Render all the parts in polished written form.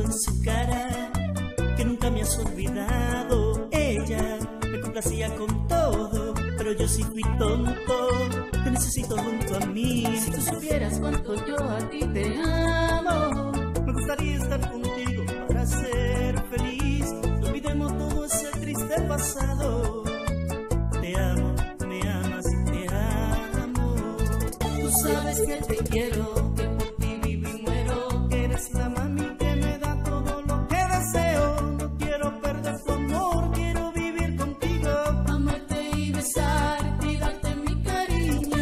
en su cara que nunca me has olvidado. Ella me complacía con todo, pero yo sí fui tonto. Te necesito junto a mí. Si tú supieras cuánto yo a ti te amo, me gustaría estar contigo para ser feliz. Olvidemos todo ese triste pasado. Te amo, me amas, te amo. Tú sabes que te quiero, que por ti vivo y muero, que eres la mami que me da todo lo que deseo. No quiero perder tu amor, quiero vivir contigo, amarte y besarte y darte mi cariño.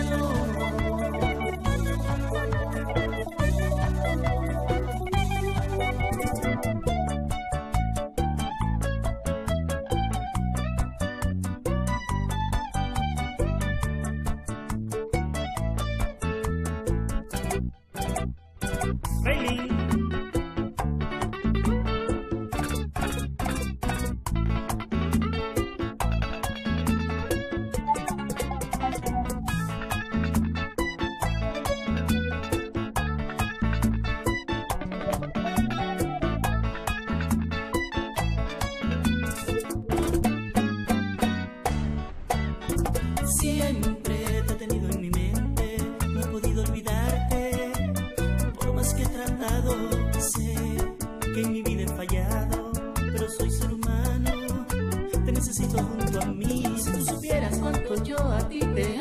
Bailey. Siempre Te he tenido en mi mente, no he podido olvidarte. Por más que he tratado, sé que en mi vida he fallado, pero soy ser humano, te necesito junto a mí. si tú supieras cuánto yo a ti te